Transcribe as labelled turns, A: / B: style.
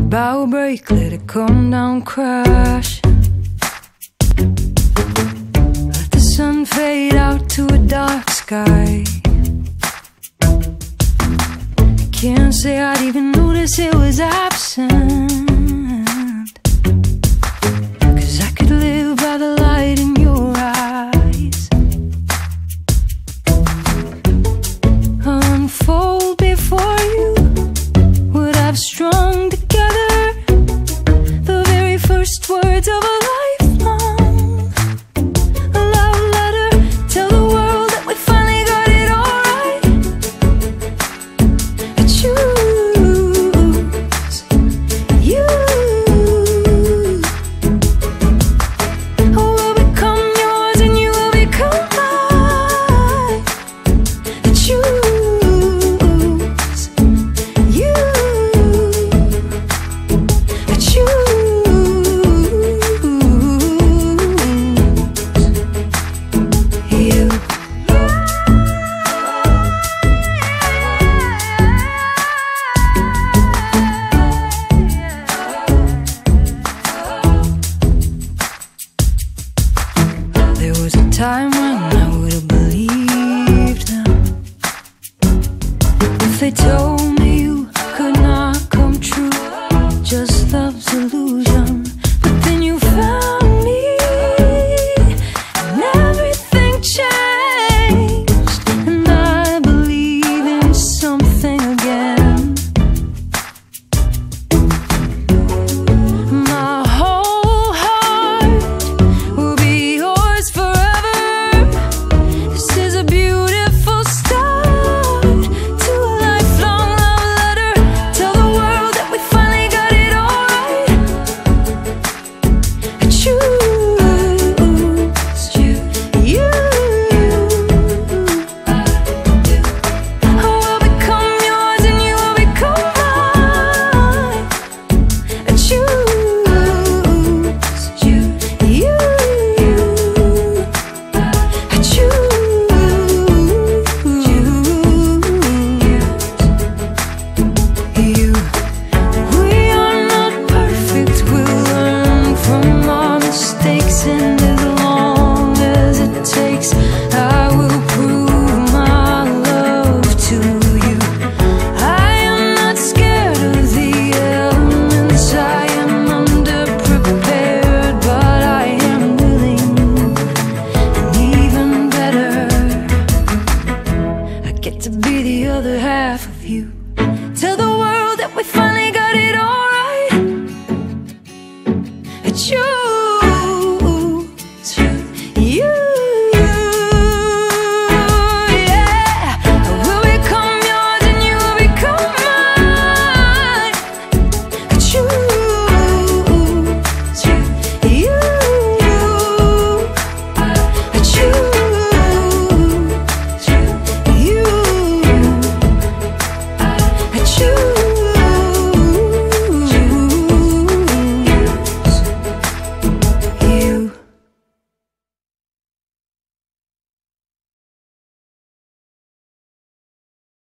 A: bow break, let it come down, crash. Let the sun fade out to a dark sky. Can't say I'd even notice it was absent, 'cause I could live by the light in your eyes. Unfold before you what I've strung together, the very first words of